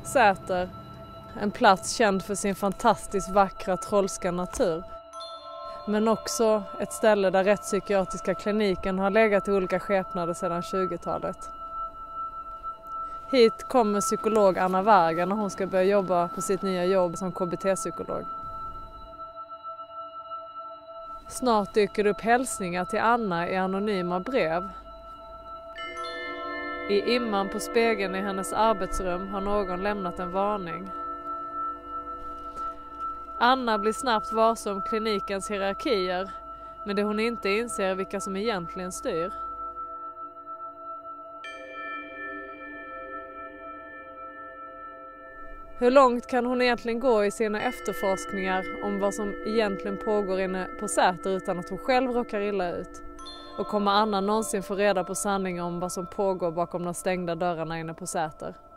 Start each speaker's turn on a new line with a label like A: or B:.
A: Säter, en plats känd för sin fantastiskt vackra trollska natur. Men också ett ställe där rättspsykiatriska kliniken har legat i olika skepnader sedan 20-talet. Hit kommer psykolog Anna Varga när hon ska börja jobba på sitt nya jobb som KBT-psykolog. Snart dyker det upp hälsningar till Anna i anonyma brev. I imman på spegeln i hennes arbetsrum har någon lämnat en varning. Anna blir snabbt varse om klinikens hierarkier, men det hon inte inser är vilka som egentligen styr. Hur långt kan hon egentligen gå i sina efterforskningar om vad som egentligen pågår inne på Säter utan att hon själv råkar illa ut? Och kommer Anna någonsin få reda på sanningen om vad som pågår bakom de stängda dörrarna inne på Säter?